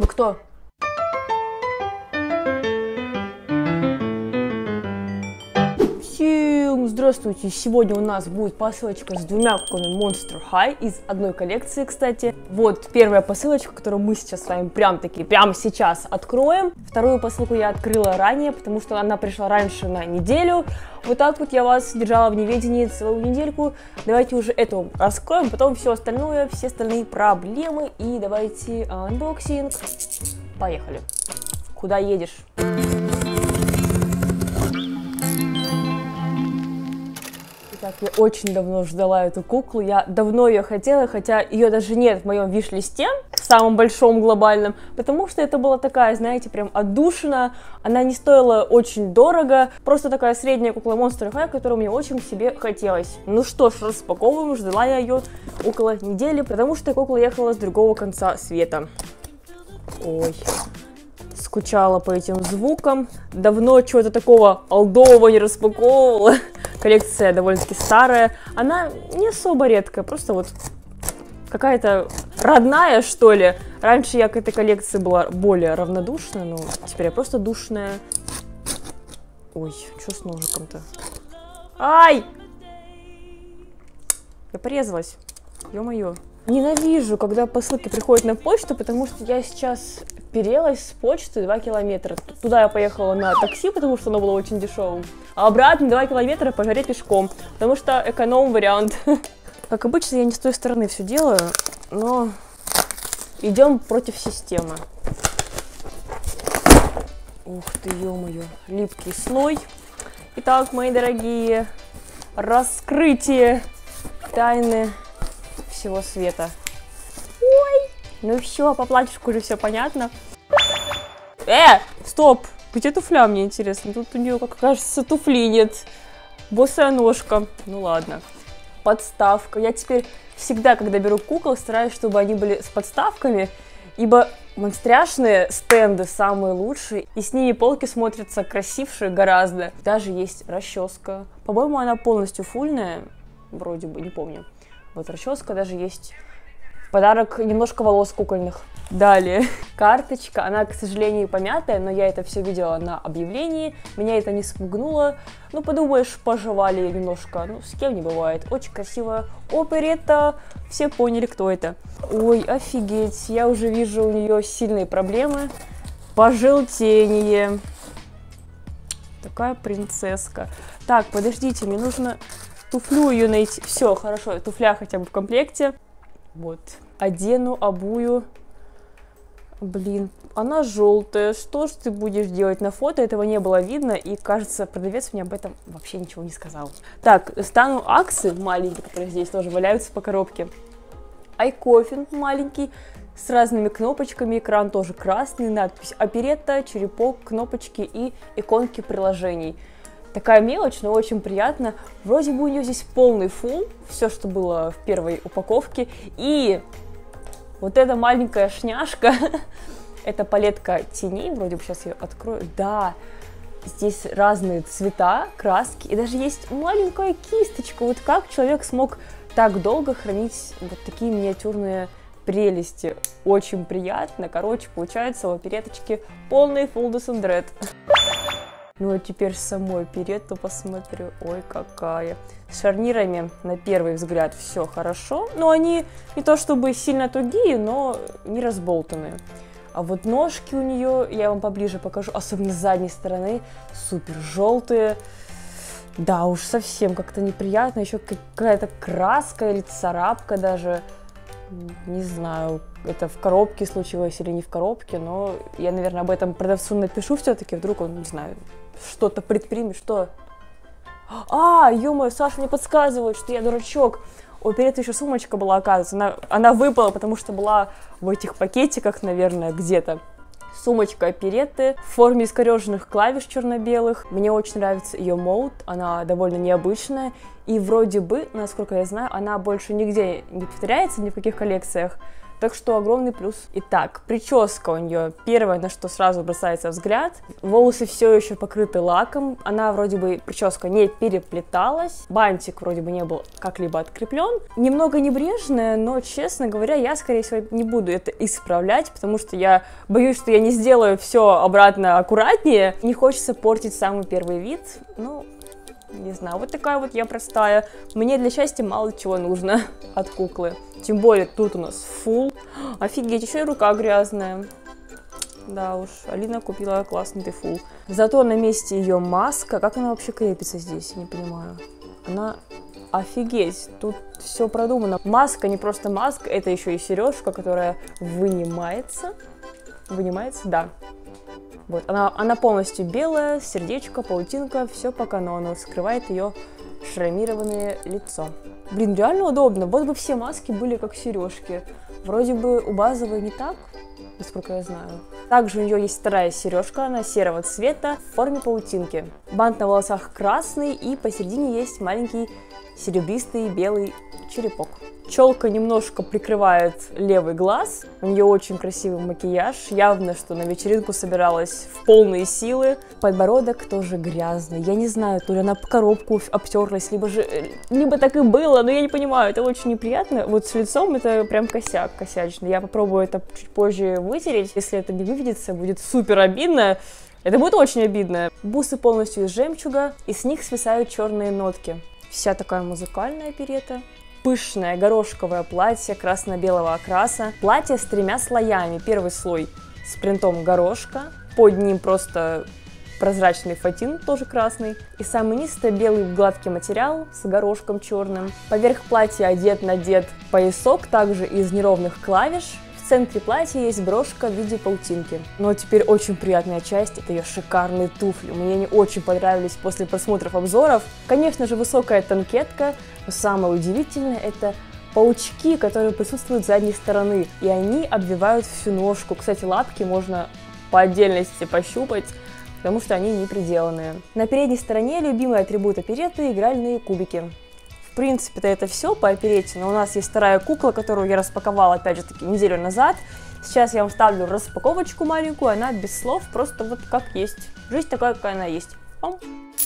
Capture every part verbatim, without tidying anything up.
Вы кто? Всем здравствуйте! Сегодня у нас будет посылочка с двумя куклами Monster High из одной коллекции, кстати. Вот первая посылочка, которую мы сейчас с вами прям таки, прямо сейчас откроем. Вторую посылку я открыла ранее, потому что она пришла раньше на неделю. Вот так вот я вас держала в неведении целую недельку. Давайте уже эту раскроем, потом все остальное, все остальные проблемы. И давайте анбоксинг. Поехали. Куда едешь? Так, я очень давно ждала эту куклу, я давно ее хотела, хотя ее даже нет в моем виш-листе, самом большом глобальном, потому что это была такая, знаете, прям отдушина, она не стоила очень дорого, просто такая средняя кукла Monster High, которую мне очень к себе хотелось. Ну что ж, распаковываем, ждала я ее около недели, потому что кукла ехала с другого конца света. Ой... Скучала по этим звукам, давно чего-то такого олдового не распаковывала. Коллекция довольно-таки старая, она не особо редкая, просто вот какая-то родная, что ли. Раньше я к этой коллекции была более равнодушна, но теперь я просто душная. Ой, что с ножиком-то? Ай! Я порезалась, ё-моё. Ненавижу, когда посылки приходят на почту, потому что я сейчас перелась с почты два километра. Туда я поехала на такси, потому что оно было очень дешевым. А обратно два километра по жаре пешком, потому что эконом-вариант. Как обычно, я не с той стороны все делаю, но идем против системы. Ух ты, ё-моё, липкий слой. Итак, мои дорогие, раскрытие тайны всего света. Ой! Ну все, по платьишку уже все понятно. Э, стоп! Где туфля, мне интересно? Тут у нее, как кажется, туфли нет. Босая ножка. Ну ладно. Подставка. Я теперь всегда, когда беру кукол, стараюсь, чтобы они были с подставками, ибо монстряшные стенды самые лучшие, и с ними полки смотрятся красивше гораздо. Даже есть расческа. По-моему, она полностью фульная. Вроде бы, не помню. Вот расческа, даже есть подарок, немножко волос кукольных. Далее, карточка, она, к сожалению, помятая, но я это все видела на объявлении, меня это не спугнуло. Ну, подумаешь, пожевали немножко, ну, с кем не бывает. Очень красивая оперетта, все поняли, кто это. Ой, офигеть, я уже вижу у нее сильные проблемы. Пожелтение. Такая принцесска. Так, подождите, мне нужно туфлю ее найти. Все, хорошо, туфля хотя бы в комплекте. Вот, одену, обую. Блин, она желтая. Что ж ты будешь делать? На фото этого не было видно, и, кажется, продавец мне об этом вообще ничего не сказал. Так, достану аксы маленькие, которые здесь тоже валяются по коробке. Айкофин маленький, с разными кнопочками, экран тоже красный, надпись оперетта, черепок, кнопочки и иконки приложений. Такая мелочь, но очень приятно. Вроде бы у нее здесь полный фул, все, что было в первой упаковке. И вот эта маленькая шняшка, это палетка теней, вроде бы сейчас ее открою. Да, здесь разные цвета, краски, и даже есть маленькая кисточка. Вот как человек смог так долго хранить вот такие миниатюрные прелести? Очень приятно. Короче, получается у опереточки полный full Red. Ну а теперь саму оперетту посмотрю. Ой, какая. С шарнирами на первый взгляд все хорошо. Но они не то чтобы сильно тугие, но не разболтанные. А вот ножки у нее, я вам поближе покажу, особенно с задней стороны, супер желтые. Да уж, совсем как-то неприятно. Еще какая-то краска или царапка даже. Не знаю, это в коробке случилось или не в коробке, но я, наверное, об этом продавцу напишу все-таки, вдруг он, не знаю, что-то предпримет, что... А, ё-моё, Саша мне подсказывает, что я дурачок. У оперетты еще сумочка была, оказывается, она, она выпала, потому что была в этих пакетиках, наверное, где-то. Сумочка оперетты в форме искореженных клавиш черно-белых. Мне очень нравится ее молд, она довольно необычная. И вроде бы, насколько я знаю, она больше нигде не повторяется, ни в каких коллекциях. Так что огромный плюс. Итак, прическа у нее первое, на что сразу бросается взгляд. Волосы все еще покрыты лаком. Она вроде бы, прическа не переплеталась. Бантик вроде бы не был как-либо откреплен. Немного небрежная, но, честно говоря, я, скорее всего, не буду это исправлять, потому что я боюсь, что я не сделаю все обратно аккуратнее. Не хочется портить самый первый вид. Ну, не знаю, вот такая вот я простая. Мне для счастья мало чего нужно от куклы. Тем более тут у нас фул. Офигеть, еще и рука грязная. Да уж, Алина купила классный фул. Зато на месте ее маска. Как она вообще крепится здесь, не понимаю. Она... Офигеть, тут все продумано. Маска не просто маска, это еще и сережка, которая вынимается. Вынимается, да. Вот, она, она полностью белая, сердечко, паутинка, все по канону, скрывает ее шрамированное лицо. Блин, реально удобно, вот бы все маски были как сережки. Вроде бы у базовой не так, насколько я знаю. Также у нее есть вторая сережка, она серого цвета, в форме паутинки. Бант на волосах красный, и посередине есть маленький серебристый белый черепок. Челка немножко прикрывает левый глаз. У нее очень красивый макияж. Явно, что на вечеринку собиралась в полные силы. Подбородок тоже грязный. Я не знаю, то ли она по коробку обтерлась, либо же... Либо так и было, но я не понимаю. Это очень неприятно. Вот с лицом это прям косяк, косячный. Я попробую это чуть позже вытереть. Если это не выведется, будет супер обидно. Это будет очень обидно. Бусы полностью из жемчуга, и с них свисают черные нотки. Вся такая музыкальная оперетта. Пышное горошковое платье красно-белого окраса. Платье с тремя слоями. Первый слой с принтом горошка. Под ним просто прозрачный фатин, тоже красный. И самый низ — это белый гладкий материал с горошком черным. Поверх платья одет-надет поясок, также из неровных клавиш. В центре платья есть брошка в виде паутинки. Но теперь очень приятная часть — это ее шикарные туфли. Мне они очень понравились после просмотров обзоров. Конечно же, высокая танкетка, но самое удивительное — это паучки, которые присутствуют с задней стороны, и они обвивают всю ножку. Кстати, лапки можно по отдельности пощупать, потому что они не приделанные. На передней стороне любимый атрибут оперетты — игральные кубики. В принципе-то это все по оперете, но у нас есть вторая кукла, которую я распаковала, опять же таки, неделю назад. Сейчас я вам вставлю распаковочку маленькую, она без слов, просто вот как есть. Жизнь такая, какая она есть. Пам.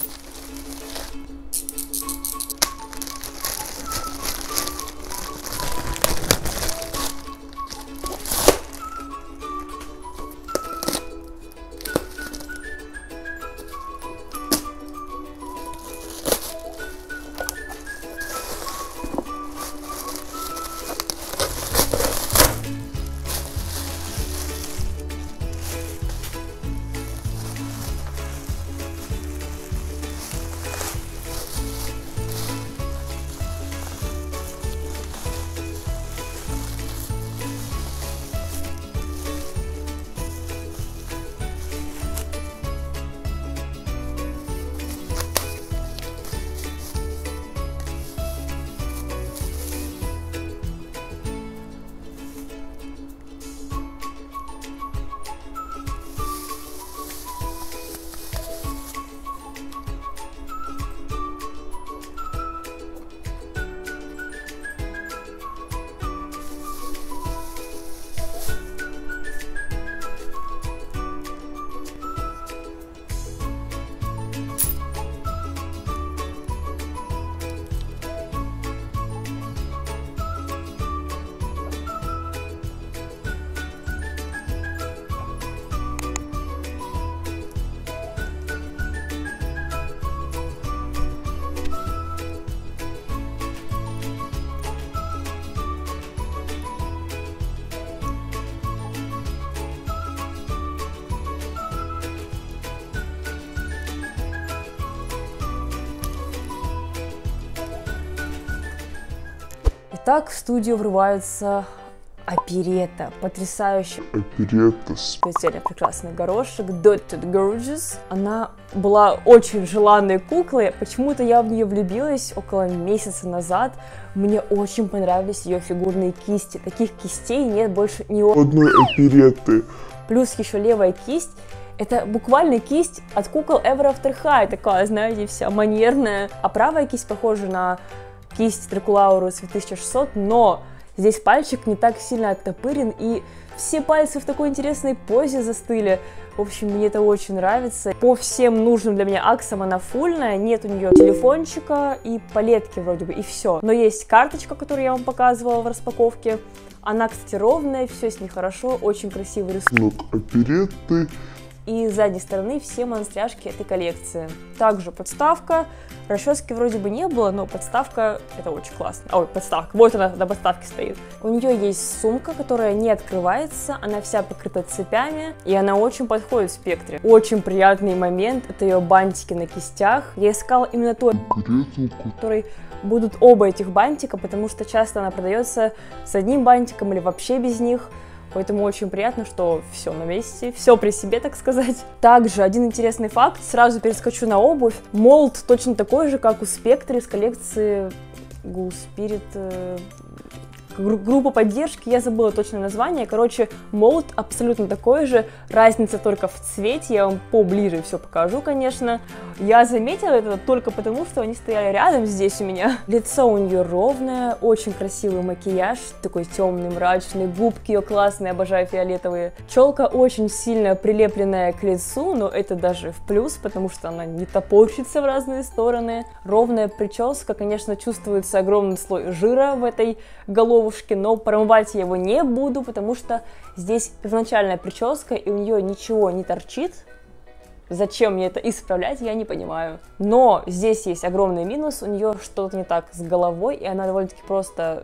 Итак, в студию врывается оперетта, потрясающая оперетта. Специально прекрасный горошек, Dotted Gorgeous. Она была очень желанной куклой, почему-то я в нее влюбилась около месяца назад. Мне очень понравились ее фигурные кисти, таких кистей нет больше ни у одной оперетты. Плюс еще левая кисть. Это буквально кисть от кукол Ever After High, такая, знаете, вся манерная. А правая кисть похожа на кисть Дракулаурус две тысячи шестьсот, но Здесь пальчик не так сильно оттопырен, и все пальцы в такой интересной позе застыли. В общем, мне это очень нравится. По всем нужным для меня аксам она фульная, нет у нее телефончика и палетки вроде бы, и все. Но есть карточка, которую я вам показывала в распаковке. Она, кстати, ровная, все с ней хорошо, очень красивый рисунок. Оперетты. И с задней стороны все монстряшки этой коллекции. Также подставка. Расчески вроде бы не было, но подставка это очень классно. Ой, подставка. Вот она на подставке стоит. У нее есть сумка, которая не открывается. Она вся покрыта цепями. И она очень подходит в спектре. Очень приятный момент. Это ее бантики на кистях. Я искала именно той, который будут оба этих бантика, потому что часто она продается с одним бантиком или вообще без них. Поэтому очень приятно, что все на месте, все при себе, так сказать. Также один интересный факт, сразу перескочу на обувь. Молд точно такой же, как у Spectre из коллекции Ghoul Spirit, э, группа поддержки, я забыла точное название. Короче, молд абсолютно такой же, разница только в цвете, я вам поближе все покажу, конечно. Я заметила это только потому, что они стояли рядом здесь у меня. Лицо у нее ровное, очень красивый макияж, такой темный, мрачный, губки ее классные, обожаю фиолетовые. Челка очень сильно прилепленная к лицу, но это даже в плюс, потому что она не топорщится в разные стороны. Ровная прическа, конечно, чувствуется огромный слой жира в этой головушке, но промывать я его не буду, потому что здесь первоначальная прическа, и у нее ничего не торчит. Зачем мне это исправлять, я не понимаю. Но здесь есть огромный минус, у нее что-то не так с головой, и она довольно-таки просто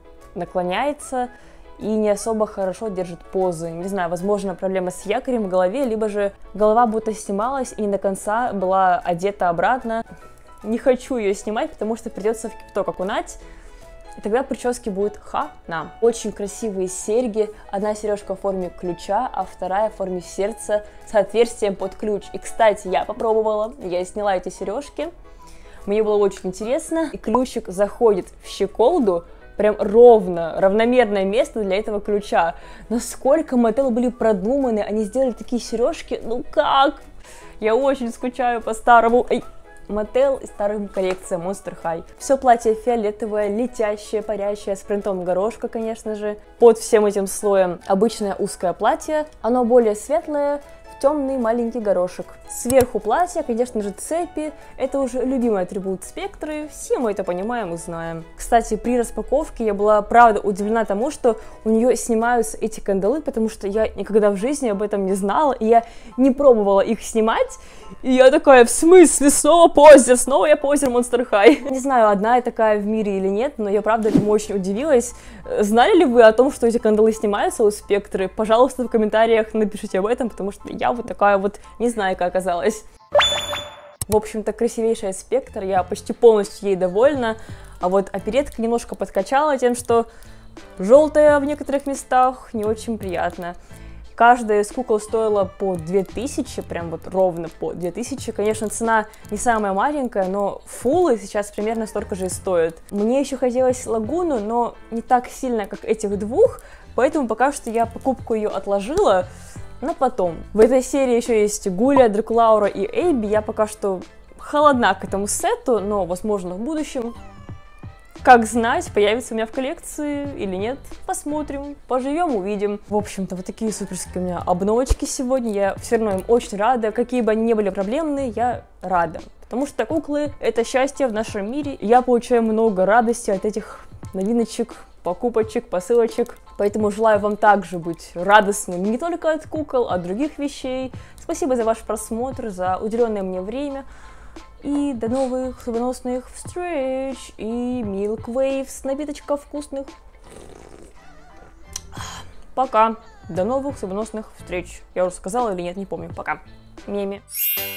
наклоняется и не особо хорошо держит позы. Не знаю, возможно, проблема с якорем в голове, либо же голова будто снималась и не до конца была одета обратно. Не хочу ее снимать, потому что придется в кипяток окунать. И тогда прически будет хана. Очень красивые серьги. Одна сережка в форме ключа, а вторая в форме сердца с отверстием под ключ. И, кстати, я попробовала, я сняла эти сережки. Мне было очень интересно. И ключик заходит в щеколду. Прям ровно, равномерное место для этого ключа. Насколько Mattel были продуманы, они сделали такие сережки. Ну как? Я очень скучаю по старому... Ай. Mattel и старым коллекция Monster High. Все платье фиолетовое, летящее, парящее, с принтом горошка, конечно же. Под всем этим слоем обычное узкое платье. Оно более светлое, в темный маленький горошек. Сверху платья, конечно же, цепи. Это уже любимый атрибут Spectre. Все мы это понимаем и знаем. Кстати, при распаковке я была, правда, удивлена тому, что у нее снимаются эти кандалы, потому что я никогда в жизни об этом не знала, и я не пробовала их снимать. И я такая, в смысле, снова позер, снова я позер Monster High. Не знаю, одна я такая в мире или нет, но я, правда, этому очень удивилась. Знали ли вы о том, что эти кандалы снимаются у Spectre? Пожалуйста, в комментариях напишите об этом, потому что я вот такая вот не знаю, как оказалась. В общем-то, красивейшая Spectre, я почти полностью ей довольна. А вот оперетка немножко подкачала тем, что желтая в некоторых местах, не очень приятно. Каждая из кукол стоила по две тысячи, прям вот ровно по две тысячи. Конечно, цена не самая маленькая, но фуллы сейчас примерно столько же и стоят. Мне еще хотелось лагуну, но не так сильно, как этих двух, поэтому пока что я покупку ее отложила на потом. В этой серии еще есть Гуля, Дракулаура и Эйби. Я пока что холодна к этому сету, но, возможно, в будущем, как знать, появится у меня в коллекции или нет. Посмотрим, поживем, увидим. В общем-то, вот такие суперские у меня обновочки сегодня. Я все равно им очень рада. Какие бы они ни были проблемные, я рада. Потому что куклы — это счастье в нашем мире. Я получаю много радости от этих новиночек, покупочек, посылочек. Поэтому желаю вам также быть радостным не только от кукол, а от других вещей. Спасибо за ваш просмотр, за уделенное мне время. И до новых судьбоносных встреч и Milk Waves, напиточков вкусных. Пока. До новых судьбоносных встреч. Я уже сказала или нет, не помню. Пока. Меми.